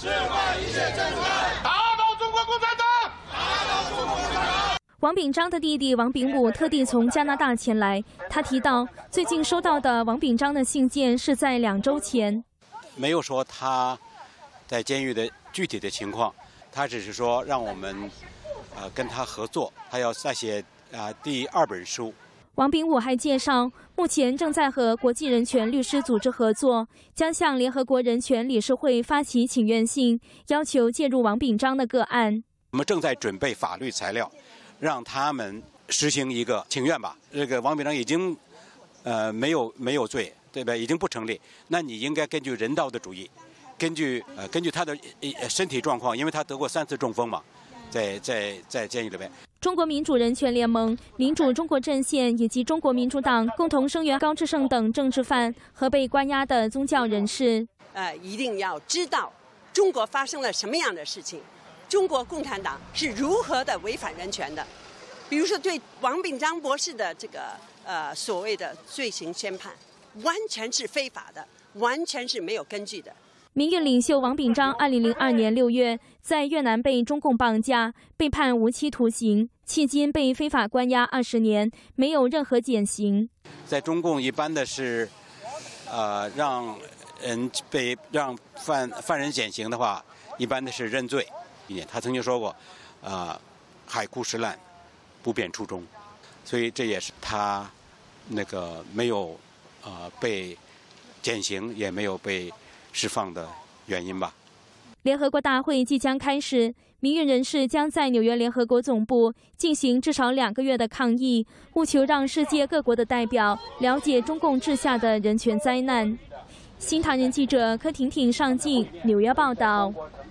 释放一切政权，打倒中国共产党，打倒中国共产党。 王炳章的弟弟王炳武特地从加拿大前来，他提到，最近收到的王炳章的信件是在2周前， 没有说他在监狱的具体的情况，他只是说让我们跟他合作，他要再写第2本书。 王炳武还介绍，目前正在和国际人权律师组织合作，将向联合国人权理事会发起请愿信，要求介入王炳章的个案。 我们正在准备法律材料，让他们实行一个请愿吧。这个王炳章已经没有罪，对吧？已经不成立。那你应该根据人道的主义，根据他的身体状况，因为他得过3次中风嘛，在监狱里面。 中国民主人权联盟、民主中国阵线以及中国民主党共同声援高志胜等政治犯和被关押的宗教人士。 一定要知道中国发生了什么样的事情，中国共产党是如何的违反人权的。比如说对王炳章博士的这个所谓的罪行宣判，完全是非法的，完全是没有根据的。 民运领袖王炳章2002年6月在越南被中共绑架，被判无期徒刑，迄今被非法关押20年，没有任何减刑。 在中共一般的是，让犯人减刑的话，一般的是认罪。他曾经说过，海枯石烂，不变初衷，所以这也是他那个没有被减刑，也没有被释放的原因吧。 联合国大会即将开始，民运人士将在纽约联合国总部进行至少2个月的抗议，务求让世界各国的代表了解中共治下的人权灾难。新唐人记者柯婷婷上镜，纽约报道。